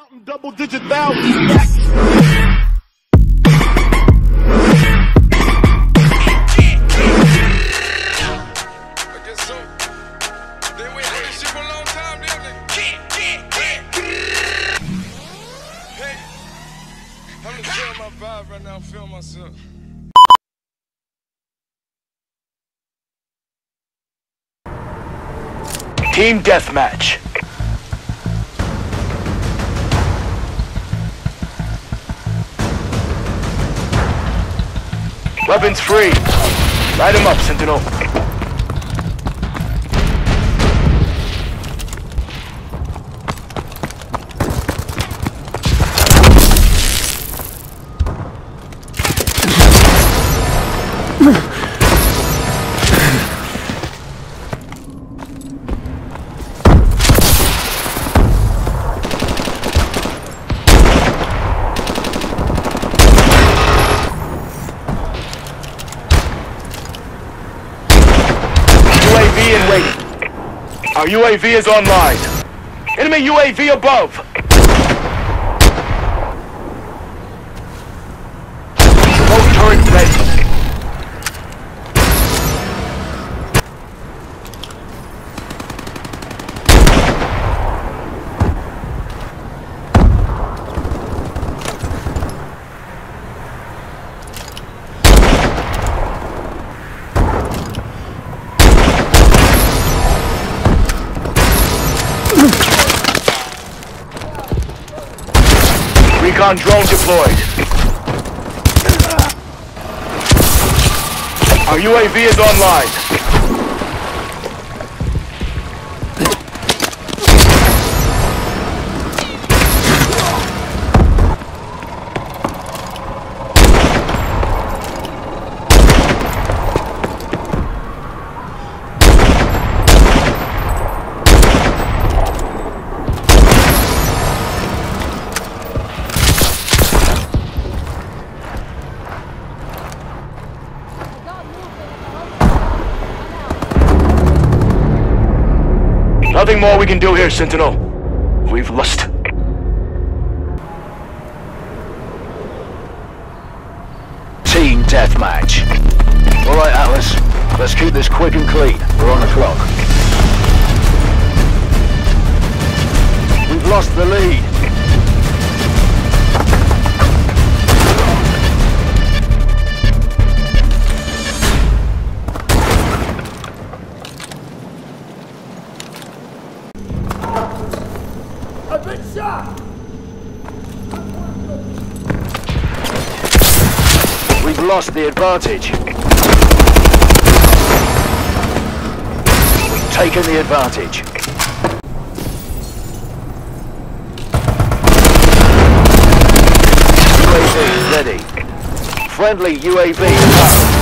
Counting double-digit thousands. Right now, I'm feeling myself. Team deathmatch. Weapons free. Light him up, Sentinel. Our UAV is online. Enemy UAV above. Both turrets ready. Recon drone deployed. Our UAV is online. Nothing more we can do here, Sentinel. We've lost. Team deathmatch. Alright, Atlas. Let's keep this quick and clean. We're on the clock. We've lost the lead. I've been shot! We've lost the advantage. We've taken the advantage. UAV ready. Friendly UAV up.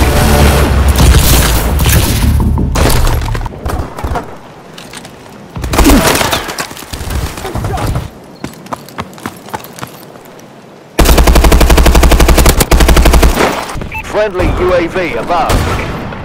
Friendly UAV above.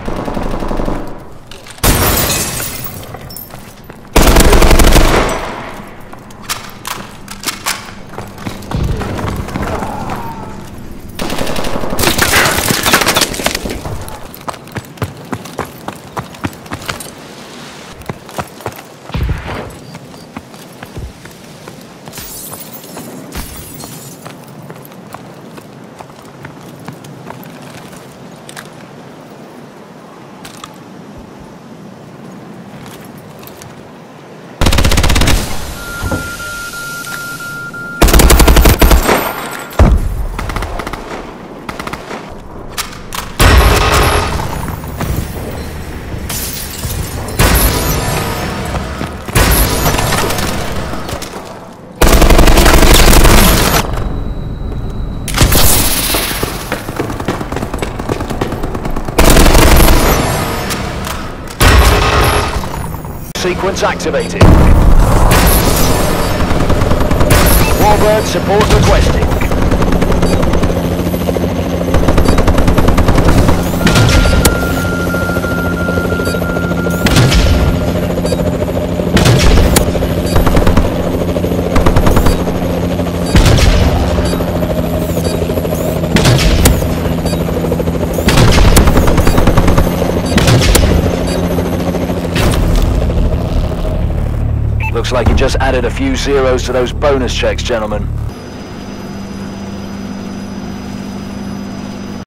Sequence activated. Warbird support requested. Looks like you just added a few zeros to those bonus checks, gentlemen.